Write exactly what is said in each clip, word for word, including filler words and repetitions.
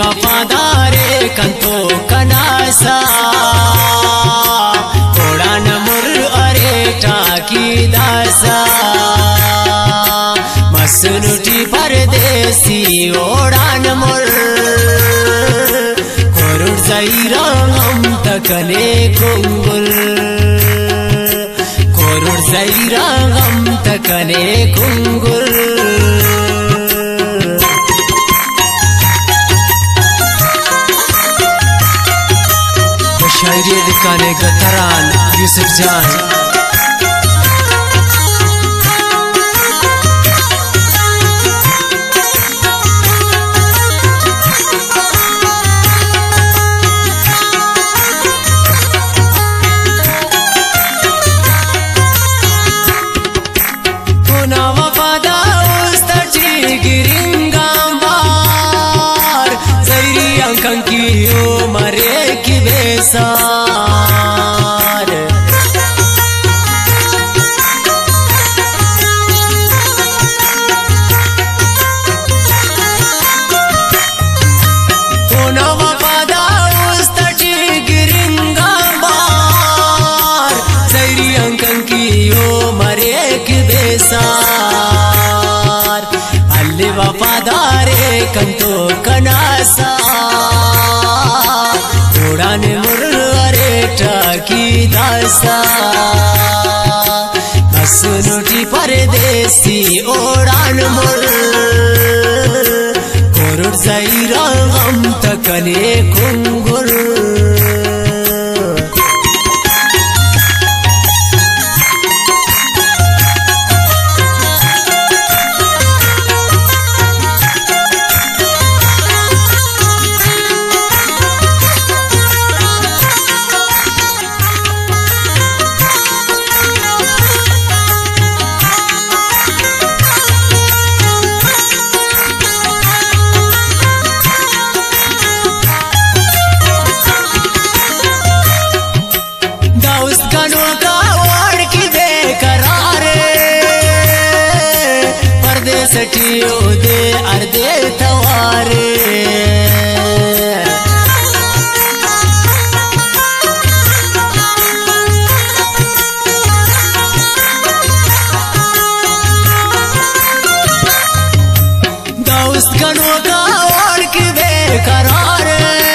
वफादारे कंतो कनासा उड़ान मुर अरे टाकी दासा मसनुटी परदेसी उड़ान मुर कोरुड़ जैरंगम तकने कुंगुल कोरुड़ जैरंगम तकने कुंगुल शायरी लिखाने गतरान यूसुफ जान होना वफादा उस्तटी गिरिंगांबार जैरी अंकं की ओ मरे की बेसार होना वफादा उस्तटी गिरिंगांबार जैरी अंकं की ओ मरे की बेसार अल्ली वफादारे कंतो कनासा उड़ान मुर अरे टाकी दासा मसनुटी परदेसी उड़ान मुर कोरुड़ जैरंगम तकने कुंगुल सटियो दे अर्दे तवारे दोस्त गनों का ओढ़ के बेकरार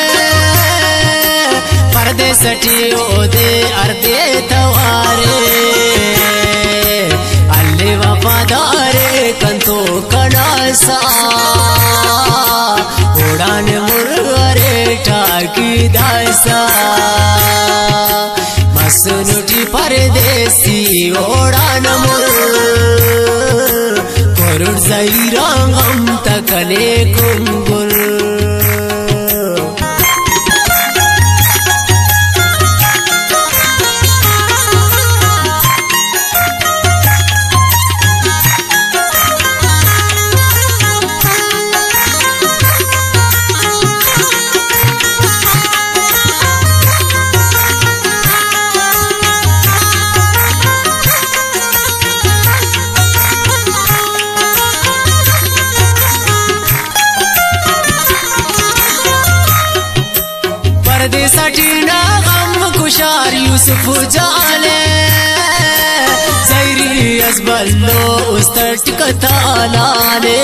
पर्दे सटियो दे अर्दे तवारे अल्ले वफादारे कंतो कनासा उड़ान मुर अरे टाकी दासा मसनुटी परदेसी उड़ान मुर कोरुड़ जैरंगम तकने कुंगुल परदेसाटी ना गम कुशार यूसुफ जाने जैरी अजबल्लो उस्तट कतालाने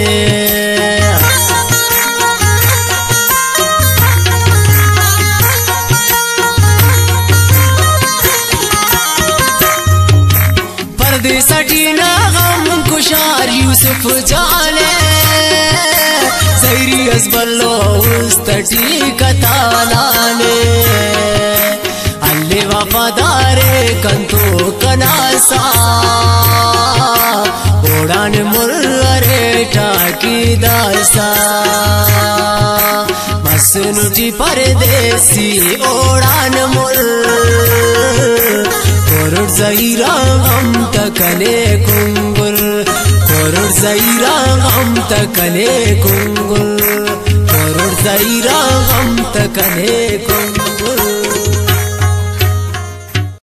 परदेसाटी ना गम कुशार यूसुफ जाने जैरी अजबल्लो उस्तटी कतालाने अल्ले वफादारे कंतो कनासा उड़ान मुर अरे टाकी दासा मसनुटी परदेसी उड़ान मुर कोरुड़ जैरंगम तकने कुंगुल कोरुड़ जैरंगम तकने कुंगुल कोरुड़ जैरंगम तकने कुंगुल।